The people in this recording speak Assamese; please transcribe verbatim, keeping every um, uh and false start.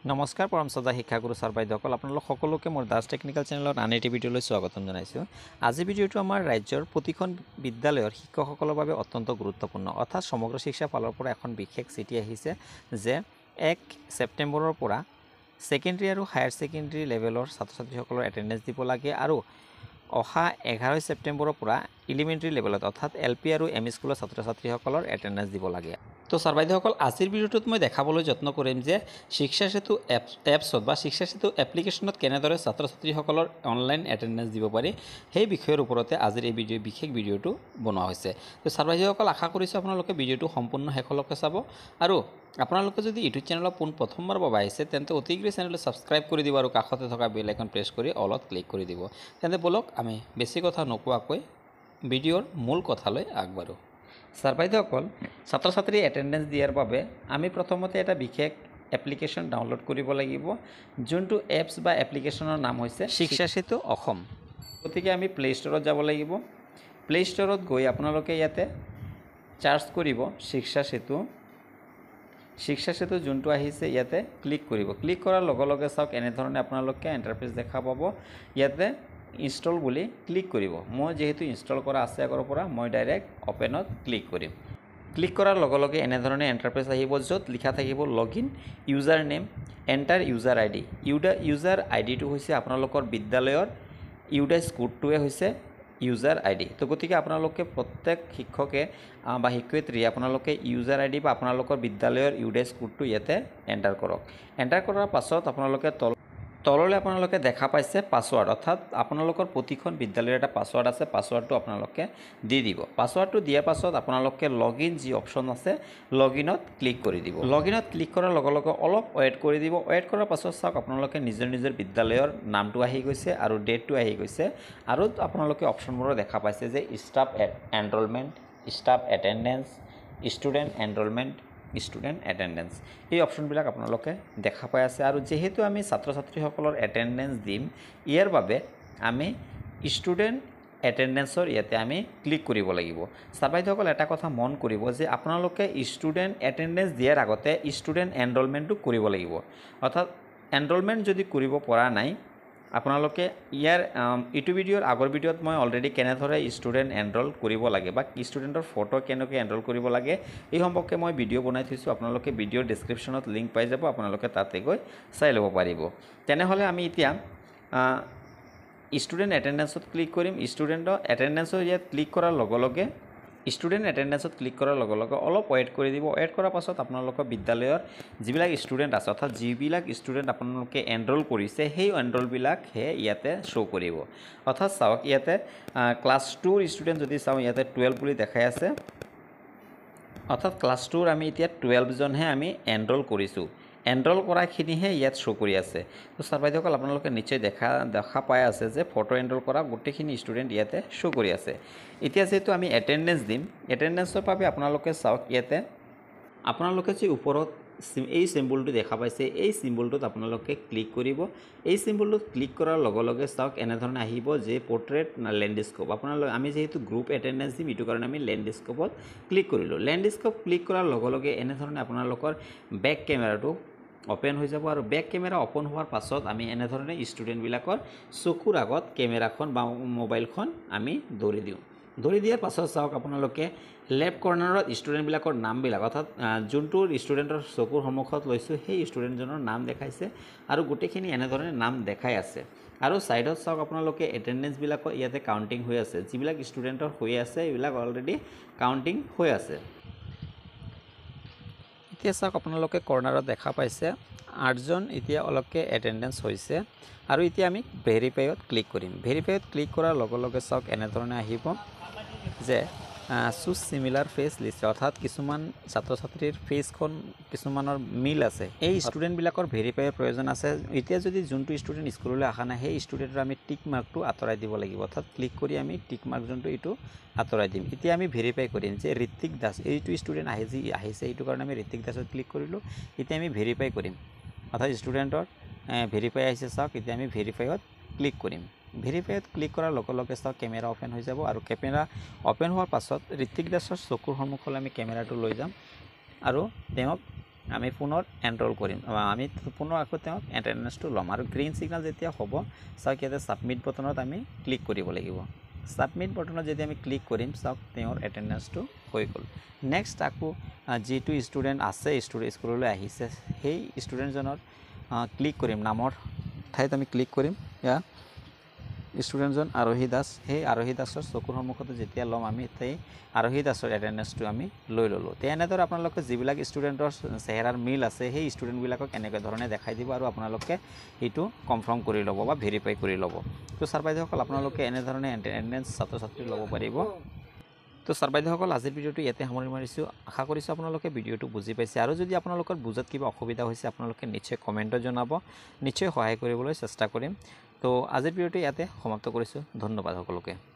নমস্কাৰ পৰম সদা শিক্ষাগুৰু ছাৰ বাইদেউসকল আপোনালোক সকলোকে মোৰ দাস টেকনিক্যাল চেনেলত আন এটি ভিডিঅ'লৈ স্বাগতম জনাইছোঁ। আজি ভিডিঅ'টো আমাৰ ৰাজ্যৰ প্ৰতিখন বিদ্যালয়ৰ শিক্ষকসকলৰ বাবে অত্যন্ত গুৰুত্বপূৰ্ণ। অৰ্থাৎ সমগ্ৰ শিক্ষা ফালৰ পৰা এখন বিশেষ চিঠি আহিছে যে এক ছেপ্টেম্বৰৰ পৰা ছেকেণ্ডাৰী আৰু হায়াৰ ছেকেণ্ডাৰী লেভেলৰ ছাত্ৰ ছাত্ৰীসকলৰ এটেণ্ডেঞ্চ দিব লাগে আৰু অহা এঘাৰ ছেপ্টেম্বৰৰ পৰা এলিমেণ্টাৰী লেভেলত অৰ্থাৎ এল পি আৰু এম ই স্কুলৰ ছাত্ৰ ছাত্ৰীসকলৰ এটেণ্ডেঞ্চ দিব লাগে। তো ছাৰ বাইদেউসকল আজিৰ ভিডিঅ'টোত মই দেখাবলৈ যত্ন কৰিম যে শিক্ষা সেতু এপ এপছত বা শিক্ষা সেতু এপ্লিকেশ্যনত কেনেদৰে ছাত্ৰ ছাত্ৰীসকলৰ অনলাইন এটেণ্ডেঞ্চ দিব পাৰি সেই বিষয়ৰ ওপৰতে আজিৰ এই ভিডিঅ' বিশেষ ভিডিঅ'টো বনোৱা হৈছে। তো ছাৰ বাইদেউসকল আশা কৰিছোঁ আপোনালোকে ভিডিঅ'টো সম্পূৰ্ণ শেষলৈকে চাব আৰু আপোনালোকে যদি ইউটিউব চেনেলত পোন প্ৰথমবাৰ বাবে আহিছে তেন্তে অতি শীঘ্ৰে চেনেলটো ছাবস্ক্ৰাইব কৰি দিব আৰু কাষতে থকা বেল আইকন প্ৰেছ কৰি অলত ক্লিক কৰি দিব। তেন্তে বলক আমি বেছি কথা নোকোৱাকৈ ভিডিঅ'ৰ মূল কথালৈ আগবাঢ়োঁ। ছাৰ বাইদেউসকল ছাত্ৰ ছাত্ৰী এটেণ্ডেঞ্চ দিয়াৰ বাবে আমি প্ৰথমতে এটা বিশেষ এপ্লিকেশ্যন ডাউনলোড কৰিব লাগিব, যোনটো এপছ বা এপ্লিকেশ্যনৰ নাম হৈছে শিক্ষা সেতু অসম। গতিকে আমি প্লে ষ্ট'ৰত যাব লাগিব। প্লে ষ্ট'ৰত গৈ আপোনালোকে ইয়াতে চাৰ্চ কৰিব শিক্ষা সেতু। শিক্ষা সেতু যোনটো আহিছে ইয়াতে ক্লিক কৰিব। ক্লিক কৰাৰ লগে লগে চাওক এনেধৰণে আপোনালোকে ইণ্টাৰফেচ দেখা পাব। ইয়াতে ইনষ্টল বুলি ক্লিক কৰিব। মই যেহেতু ইনষ্টল কৰা আছে আগৰ পৰা মই ডাইৰেক্ট অপেনত ক্লিক কৰিম। ক্লিক কৰাৰ লগে লগে এনেধৰণে ইণ্টাৰফেচ আহিব, য'ত লিখা থাকিব log in user name enter user I D. ইউডা ইউজাৰ আই ডিটো হৈছে আপোনালোকৰ বিদ্যালয়ৰ ইউডাইচ কোডটোৱে হৈছে ইউজাৰ আই ডি। তো গতিকে আপোনালোকে প্ৰত্যেক শিক্ষকে বা শিক্ষয়িত্ৰীয়ে আপোনালোকে ইউজাৰ আই ডি বা আপোনালোকৰ বিদ্যালয়ৰ ইউডাইচ কোডটো ইয়াতে এণ্টাৰ কৰক। এণ্টাৰ কৰাৰ পাছত আপোনালোকে তল তললৈ আপোনালোকে দেখা পাইছে পাছৱাৰ্ড, অৰ্থাৎ আপোনালোকৰ প্ৰতিখন বিদ্যালয়ৰ এটা পাছৱাৰ্ড আছে। পাছৱাৰ্ডটো আপোনালোকে দি দিব। পাছৱাৰ্ডটো দিয়াৰ পাছত আপোনালোকে লগ ইন যি অপশ্যন আছে লগ ইনত ক্লিক কৰি দিব। লগ ইনত ক্লিক কৰাৰ লগে লগে অলপ ৱেইট কৰি দিব। ৱেইট কৰাৰ পাছত চাওক আপোনালোকে নিজৰ নিজৰ বিদ্যালয়ৰ নামটো আহি গৈছে আৰু ডেটটো আহি গৈছে আৰু আপোনালোকে অপশ্যনবোৰো দেখা পাইছে যে staff enrolment, staff attendance, student enrolment, student attendance, এই অপশ্যনবিলাক আপোনালোকে দেখা পাই আছে। আৰু যিহেতু আমি ছাত্ৰ ছাত্ৰীসকলৰ এটেণ্ডেঞ্চ দিম, ইয়াৰ বাবে আমি ষ্টুডেণ্ট এটেণ্ডেঞ্চৰ ইয়াতে আমি ক্লিক কৰিব লাগিব। ছাৰ বাইদেউসকল এটা কথা মন কৰিব যে আপোনালোকে ষ্টুডেণ্ট এটেণ্ডেঞ্চ দিয়াৰ আগতে ষ্টুডেণ্ট এনৰলমেণ্টটো কৰিব লাগিব। অৰ্থাৎ এনৰলমেণ্ট যদি কৰিব পৰা নাই আপোনালোকে ইয়াৰ ইটো ভিডিঅ'ৰ আগৰ ভিডিঅ'ত মই অলৰেডি কেনেদৰে ষ্টুডেণ্ট এনৰল কৰিব লাগে বা ষ্টুডেণ্টৰ ফটো কেনেকৈ এনৰল কৰিব লাগে এই সম্পৰ্কে মই ভিডিঅ' বনাই থৈছোঁ। আপোনালোকে ভিডিঅ'ৰ ডেছক্ৰিপশ্যনত লিংক পাই যাব, আপোনালোকে তাতে গৈ চাই ল'ব পাৰিব। তেনেহ'লে আমি এতিয়া ষ্টুডেণ্ট এটেণ্ডেঞ্চত ক্লিক কৰিম। ষ্টুডেণ্টৰ এটেণ্ডেঞ্চৰ ইয়াত ক্লিক কৰাৰ লগে লগে ষ্টুডেণ্ট এটেণ্ডেঞ্চত ক্লিক কৰাৰ লগে লগে অলপ ৱেইট কৰি দিব। ৱেইট কৰাৰ পাছত আপোনালোকৰ বিদ্যালয়ৰ যিবিলাক ষ্টুডেণ্ট আছে অৰ্থাৎ যিবিলাক ষ্টুডেণ্ট আপোনালোকে এনৰল কৰিছে সেই এনৰলবিলাকহে ইয়াতে শ্ব' কৰিব। অৰ্থাৎ চাওক ইয়াতে ক্লাছ টুৰ ষ্টুডেণ্ট যদি চাওঁ ইয়াতে টুৱেল্ভ বুলি দেখাই আছে। অৰ্থাৎ ক্লাছ টুৰ আমি এতিয়া টুৱেল্ভজনহে আমি এনৰল কৰিছোঁ। এনৰল কৰাখিনিহে ইয়াত শ্ব' কৰি আছে। তো ছাৰ বাইদেউসকল আপোনালোকে নিশ্চয় দেখা দেখা পাই আছে যে ফটো এনৰল কৰা গোটেইখিনি ষ্টুডেণ্ট ইয়াতে শ্ব' কৰি আছে। এতিয়া যিহেতু আমি এটেণ্ডেঞ্চ দিম, এটেণ্ডেঞ্চৰ বাবে আপোনালোকে চাওক ইয়াতে আপোনালোকে যে ওপৰত এই চিম্বলটো দেখা পাইছে এই চিম্বলটোত আপোনালোকে ক্লিক কৰিব। এই চিম্বলটোত ক্লিক কৰাৰ লগে লগে চাওক এনেধৰণে আহিব যে পৰ্ট্ৰেট লেণ্ডস্কেপ। আপোনালোকে আমি যিহেতু গ্ৰুপ এটেণ্ডেঞ্চ দিম এইটো কাৰণে আমি লেণ্ডস্কেপত ক্লিক কৰিলোঁ। লেণ্ডস্কেপ ক্লিক কৰাৰ লগে লগে এনেধৰণে আপোনালোকৰ বেক কেমেৰাটো অপেন হৈ যাব আৰু বেক কেমেৰা অপেন হোৱাৰ পাছত আমি এনেধৰণে ষ্টুডেণ্টবিলাকৰ চকুৰ আগত কেমেৰাখন বা মোবাইলখন আমি ধৰি দিওঁ। ধৰি দিয়াৰ পাছত চাওক আপোনালোকে লেফ্ট কৰ্নাৰত ষ্টুডেণ্টবিলাকৰ নামবিলাক অৰ্থাৎ যোনটো ষ্টুডেণ্টৰ চকুৰ সন্মুখত লৈছোঁ সেই ষ্টুডেণ্টজনৰ নাম দেখাইছে আৰু গোটেইখিনি এনেধৰণে নাম দেখাই আছে। আৰু ছাইডত চাওক আপোনালোকে এটেণ্ডেঞ্চবিলাকৰ ইয়াতে কাউণ্টিং হৈ আছে। যিবিলাক ষ্টুডেণ্টৰ হৈ আছে এইবিলাক অলৰেডি কাউণ্টিং হৈ আছে। এতিয়া চাওক আপোনালোকে কৰ্নাৰত দেখা পাইছে আঠজন এতিয়া অলপকৈ এটেণ্ডেঞ্চ হৈছে আৰু এতিয়া আমি ভেৰিফাইত ক্লিক কৰিম। ভেৰিফাইত ক্লিক কৰাৰ লগে লগে চাওক এনেধৰণে আহিব যে চুজ চিমিলাৰ ফেচ লিষ্ট, অৰ্থাৎ কিছুমান ছাত্ৰ ছাত্ৰীৰ ফেচখন কিছুমানৰ মিল আছে। এই ষ্টুডেণ্টবিলাকৰ ভেৰিফাইৰ প্ৰয়োজন আছে। এতিয়া যদি যোনটো ষ্টুডেণ্ট স্কুললৈ অহা নাই সেই ষ্টুডেণ্টৰ আমি টিক মাৰ্কটো আঁতৰাই দিব লাগিব। অৰ্থাৎ ক্লিক কৰি আমি টিক মাৰ্ক যোনটো এইটো আঁতৰাই দিম। এতিয়া আমি ভেৰিফাই কৰিম যে ঋত্বিক দাস এইটো ষ্টুডেণ্ট আহি যি আহিছে এইটো কাৰণে আমি ঋত্বিক দাসত ক্লিক কৰিলোঁ। এতিয়া আমি ভেৰিফাই কৰিম, অৰ্থাৎ ষ্টুডেণ্টৰ ভেৰিফাই আহিছে চাওক। এতিয়া আমি ভেৰিফাইত ক্লিক কৰিম। ভেৰিফাইত ক্লিক কৰাৰ লগে লগে চাওক কেমেৰা অপেন হৈ যাব আৰু কেমেৰা অপেন হোৱাৰ পাছত ঋত্বিক দাসৰ চকুৰ সন্মুখলৈ আমি কেমেৰাটো লৈ যাম আৰু তেওঁক আমি পুনৰ এনৰোল কৰিম আমি পুনৰ আকৌ তেওঁক এটেণ্ডেন্সটো ল'ম আৰু গ্ৰীণ সিগনেল যেতিয়া হ'ব চাওক ইয়াতে সাবমিট বটনত আমি ক্লিক কৰিব লাগিব সাবমিট বটনত যদি আমি ক্লিক কৰিম চাওক তেওঁৰ এটেণ্ডেন্সটো হৈ গ'ল নেক্সট আকৌ যেটো ষ্টুডেন্ট আছে ষ্টুডেন্ট স্কুললৈ আহিছে সেই ষ্টুডেন্টজনৰ ক্লিক কৰিম নামৰ ঠাইত আমি ক্লিক কৰিম ইয়া ষ্টুডেন্টজন আৰোহী দাস সেই আৰোহী দাসৰ চকুৰ সন্মুখত যেতিয়া ল'ম আমি সেই আৰোহী দাসৰ এটেণ্ডেন্সটো আমি লৈ ল'লোঁ তেনেদৰে আপোনালোকে যিবিলাক ষ্টুডেন্টৰ চেহেৰাৰ মিল আছে সেই ষ্টুডেন্টবিলাকক এনেকৈ ধৰণে দেখাই দিব আৰু আপোনালোকে এইটো কনফাৰ্ম কৰি ল'ব বা ভেৰিফাই কৰি ল'ব তো ছাৰ বাইদেউসকল আপোনালোকে এনেধৰণে এটেণ্ডেন্স ছাত্ৰ ছাত্ৰী ল'ব পাৰিব তো ছাৰ বাইদেউসকল আজিৰ ভিডিঅ'টো ইয়াতে সামৰি মাৰিছোঁ আশা কৰিছোঁ আপোনালোকে ভিডিঅ'টো বুজি পাইছে আৰু যদি আপোনালোকৰ বুজাত কিবা অসুবিধা হৈছে আপোনালোকে নিশ্চয় কমেণ্টত জনাব নিশ্চয় সহায় কৰিবলৈ চেষ্টা কৰিম তো আজিৰ ভিডিঅ'টো ইয়াতে সমাপ্ত কৰিছোঁ ধন্যবাদ সকলোকে